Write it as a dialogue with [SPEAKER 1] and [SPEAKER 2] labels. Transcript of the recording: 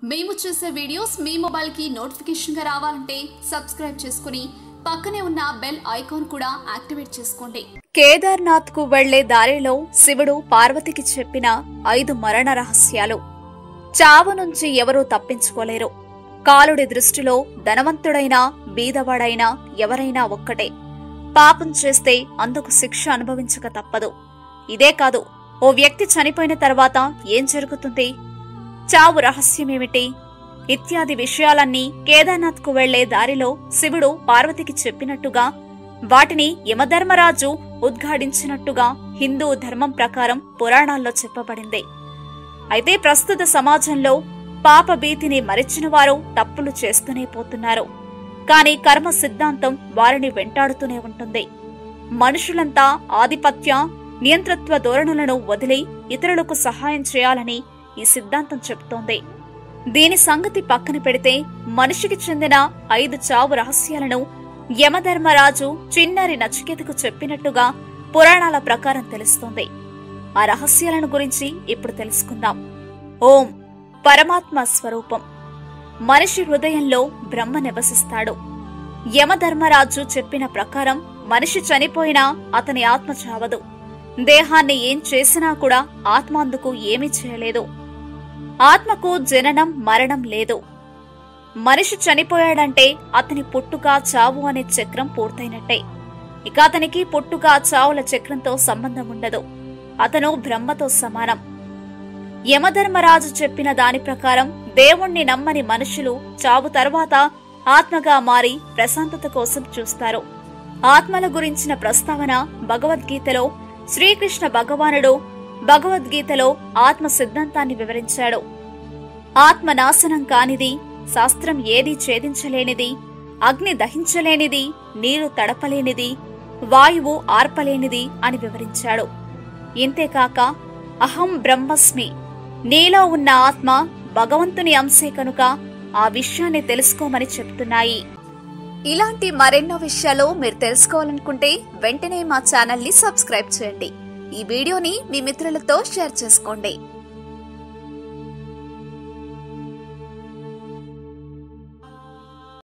[SPEAKER 1] మేము చేసే వీడియోస్ మీ మొబైల్ కి నోటిఫికేషన్ గా రావాలంటే సబ్స్క్రైబ్ చేసుకుని పక్కనే ఉన్న బెల్ ఐకాన్ కూడా యాక్టివేట్ చేసుకోండి. కేదార్నాథ్ కు వెళ్లే దారిలో శివుడు పార్వతికి చెప్పిన 5 మరణ రహస్యాలు. చావు నుంచి ఎవరూ తప్పించుకోలేరు. కాలుడి దృష్టిలో ధనవంతుడైనా బీదవాడైనా ఎవరైనా ఒక్కటే. పాపం చేస్తే అందుకు శిక్ష అనుభవించక తప్పదు. ఇదే కాదు, ఓ వ్యక్తి చనిపోయిన తర్వాత ఏం జరుగుతుంది, చావు రహస్యమేమిటి ఇత్యాది విషయాలన్నీ కేదార్నాథ్ కు వెళ్లే దారిలో శివుడు పార్వతికి చెప్పినట్టుగా, వాటిని యమధర్మరాజు ఉద్ఘాటించినట్టుగా హిందూ ధర్మం ప్రకారం పురాణాల్లో చెప్పబడింది. అయితే ప్రస్తుత సమాజంలో పాప భీతిని మరిచిన వారు తప్పులు చేస్తూనే పోతున్నారు. కాని కర్మ సిద్ధాంతం వారిని వెంటాడుతూనే ఉంటుంది. మనుషులంతా ఆధిపత్య నియంతృత్వ ధోరణులను వదిలి ఇతరులకు సహాయం చేయాలని ఈ సిద్ధాంతం చెబుతోంది. దీని సంగతి పక్కన పెడితే మనిషికి చెందిన 5 చావు రహస్యాలను యమధర్మరాజు చిన్నారి నచికేతకు చెప్పినట్టుగా పురాణాల ప్రకారం తెలుస్తోంది. ఆ రహస్యాలను గురించి ఇప్పుడు తెలుసుకుందాం. ఓం పరమాత్మ స్వరూపం. మనిషి హృదయంలో బ్రహ్మ నివసిస్తాడు. యమధర్మరాజు చెప్పిన ప్రకారం మనిషి చనిపోయినా అతని ఆత్మ చావదు. దేహాన్ని ఏం చేసినా కూడా ఆత్మ అందుకు ఏమీ చేయలేదు. ఆత్మకు జననం మరణం లేదు. మనిషి చనిపోయాడంటే అతని పుట్టుక చావు అనే చక్రం పూర్తయినట్టే. ఇక అతనికి పుట్టుక చావుల చక్రంతో సంబంధం ఉండదు. అతను బ్రహ్మతో సమానం. యమధర్మరాజు చెప్పిన దాని ప్రకారం దేవుణ్ణి నమ్మని మనుషులు చావు తర్వాత ఆత్మగా మారి ప్రశాంతత కోసం చూస్తారు. ఆత్మల గురించిన ప్రస్తావన భగవద్గీతలో శ్రీకృష్ణ భగవానుడు భగవద్గీతలో ఆత్మ సిద్ధాంతాన్ని వివరించాడు. ఆత్మ నాశనం కానిది, శాస్త్రం ఏదీ ఛేదించలేనిది, అగ్ని దహించలేనిది, నీరు తడపలేనిది, వాయువు ఆర్పలేనిది అని వివరించాడు. ఇంతేకాక అహం బ్రహ్మస్మి, నీలో ఉన్న ఆత్మ భగవంతుని అంశే కనుక ఆ విషయాన్ని తెలుసుకోమని చెప్తున్నాయి. ఇలాంటి మరెన్నో విషయాలు మీరు తెలుసుకోవాలనుకుంటే వెంటనే మా ఛానల్ ని సబ్స్క్రైబ్ చేయండి. ఈ వీడియోని మీ మిత్రులతో షేర్ చేసుకోండి.